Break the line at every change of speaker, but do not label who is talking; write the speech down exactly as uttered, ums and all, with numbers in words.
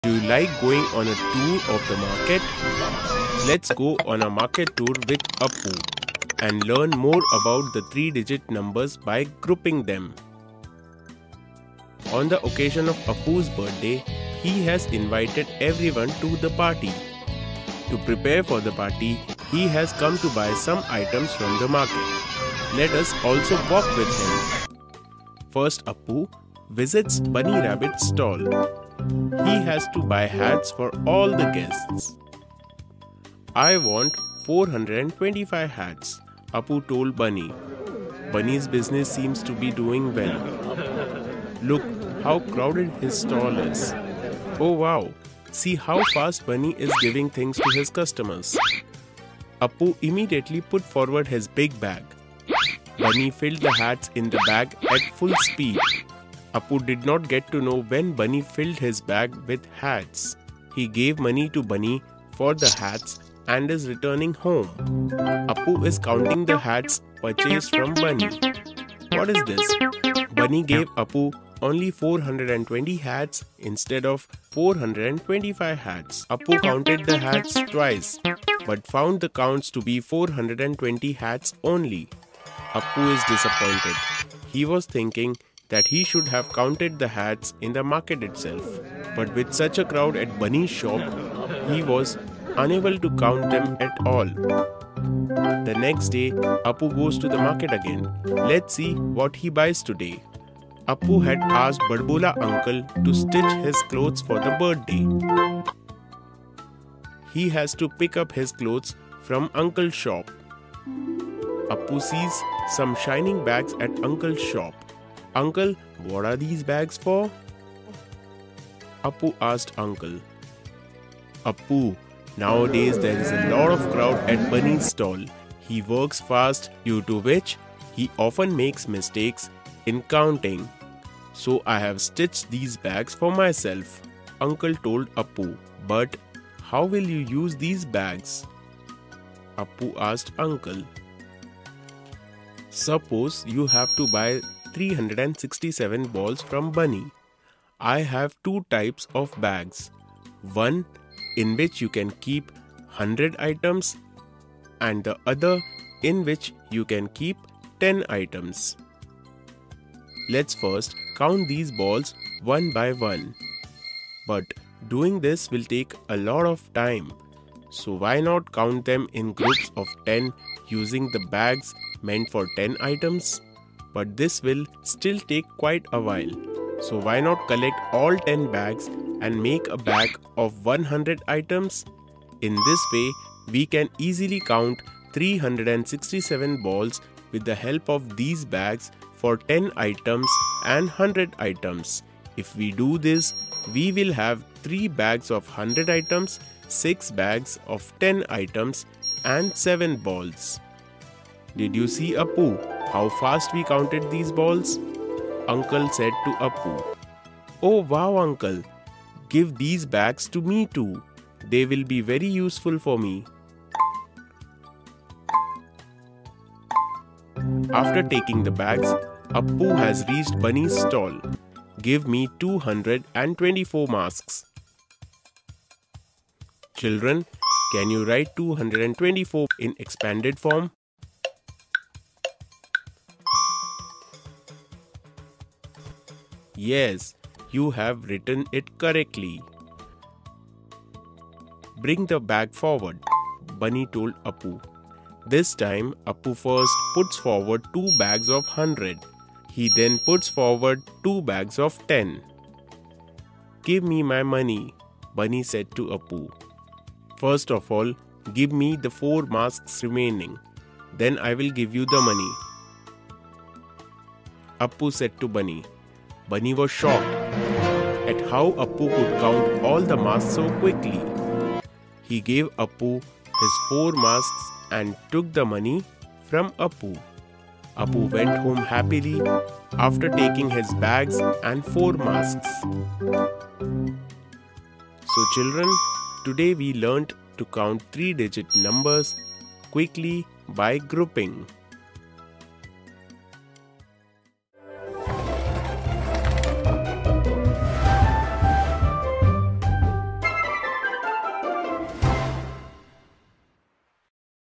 Do you like going on a tour of the market? Let's go on a market tour with Appu and learn more about the three-digit numbers by grouping them. On the occasion of Appu's birthday, he has invited everyone to the party. To prepare for the party, he has come to buy some items from the market. Let us also walk with him. First, Appu visits Bunny Rabbit's stall. He has to buy hats for all the guests. I want four hundred twenty-five hats, Appu told Bunny. Bunny's business seems to be doing well. Look how crowded his stall is. Oh wow, see how fast Bunny is giving things to his customers. Appu immediately put forward his big bag. Bunny filled the hats in the bag at full speed. Appu did not get to know when Bunny filled his bag with hats. He gave money to Bunny for the hats and is returning home. Appu is counting the hats purchased from Bunny. What is this? Bunny gave Appu only four hundred twenty hats instead of four hundred twenty-five hats. Appu counted the hats twice but found the counts to be four hundred twenty hats only. Appu is disappointed. He was thinking that he should have counted the hats in the market itself. But with such a crowd at Bunny's shop, he was unable to count them at all. The next day, Appu goes to the market again. Let's see what he buys today. Appu had asked Badbola uncle to stitch his clothes for the birthday. He has to pick up his clothes from uncle's shop. Appu sees some shining bags at uncle's shop. Uncle, what are these bags for? Appu asked uncle. Appu, nowadays there is a lot of crowd at Bunny's stall. He works fast, due to which he often makes mistakes in counting. So I have stitched these bags for myself, uncle told Appu. But how will you use these bags? Appu asked uncle. Suppose you have to buy three hundred sixty-seven balls from Bunny. I have two types of bags. One in which you can keep one hundred items and the other in which you can keep ten items. Let's first count these balls one by one. But doing this will take a lot of time. So why not count them in groups of ten using the bags meant for ten items? But this will still take quite a while. So why not collect all ten bags and make a bag of one hundred items? In this way, we can easily count three hundred sixty-seven balls with the help of these bags for ten items and one hundred items. If we do this, we will have three bags of one hundred items, six bags of ten items and seven balls. Did you see, Appu, how fast we counted these balls? Uncle said to Appu. Oh wow, uncle. Give these bags to me too. They will be very useful for me. After taking the bags, Appu has reached Bunny's stall. Give me two hundred twenty-four masks. Children, can you write two hundred twenty-four in expanded form? Yes, you have written it correctly. Bring the bag forward, Bunny told Appu. This time, Appu first puts forward two bags of one hundred. He then puts forward two bags of ten. Give me my money, Bunny said to Appu. First of all, give me the four masks remaining. Then I will give you the money, Appu said to Bunny. Bunny was shocked at how Appu could count all the masks so quickly. He gave Appu his four masks and took the money from Appu. Appu went home happily after taking his bags and four masks. So children, today we learnt to count three-digit numbers quickly by grouping.